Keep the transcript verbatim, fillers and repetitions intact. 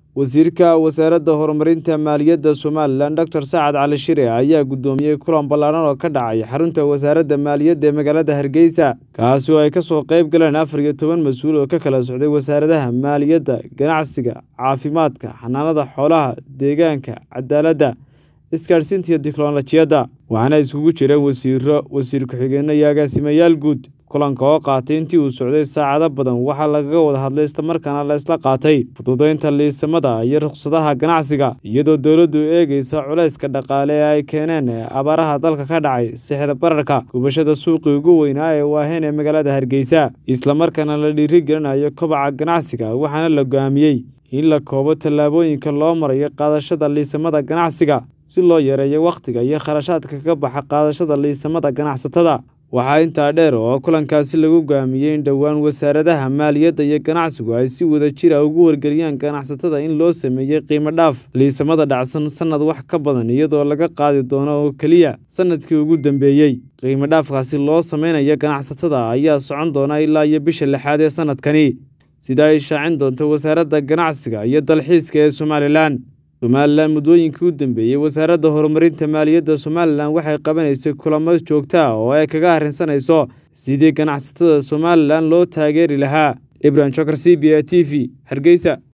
Wasiirka Wasaaradda Horumarinta Maaliyadda Somaliland Doctor Saad Cali Shire ayaa gudoomiyay kulan ballaaran oo ka dhacay xarunta Wasaaradda Maaliyadda ee magaalada Hargeysa, kaas oo ay ka soo qayb galeen afar iyo toban mas'uul oo ka kala socday wasaaradaha maaliyadda, ganacsiga, caafimaadka, xanaanada xoolaha, deegaanka, cadaaladda, isgaarsiinta iyo tiknoolajiyadda. Waxaana isugu jireen wasiirro, wasiir ku-xigeenno iyo agaasimayaal guud. Kulanka oo qaatay intii uu socday saacado badan waxaa lagaga wada hadlay isla markaana la isla qaatay fududeynta liisamada iyo rukhsadaha ganacsiga, iyadoo dowladdu eegaysa culayska dhaqaale ee ay keeneen abaaraha dalka ka dhacay, sicir bararka, gubashada suuqii ugu weynaa ee Waaheen ee magaalada Hargeysa, isla markaana la dhiirigelinayo kobaca ganacsiga. Waxaana la go'aamiyey in la koobo tallaabooyinka loo marayo qaadashada liisamada ganacsiga si loo yareeyo waqtiga iyo kharashaadka ka baxa qaadashada liisamada ganacsatada. Waxaa intaa dheer oo kulankaasi lagu go'aamiyey in dhowaan wasaaradaha maaliyadda iyo ganacsigu ay si wadajir ah ugu wargeliyaan ganacsatada in loo sameeyay qiimo dhaaf liisamada dhacsan sanad wax ka badan, iyadoo laga qaadi doono oo kaliya sanadkii ugu dambeeyay. Qiimo dhaafkaasi loo sameynayo ganacsatada ayaa socon doona ilaa iyo bisha lixaad ee sanadkani, sida ay shaacin doonto Wasaaradda Ganacsiga iyo Dalxiiska ee Somaliland. Somaliland muddooyinkii u dambeeyay, Wasaaradda Horumarinta Maaliyadda Somaliland waxay qabanaysay kulamo joogto ah oo ay kaga arrinsanayso sidii ganacsatada Somaliland loo taageeri lahaa. Ibrahim Chokr, C B A T V, Hargeysa.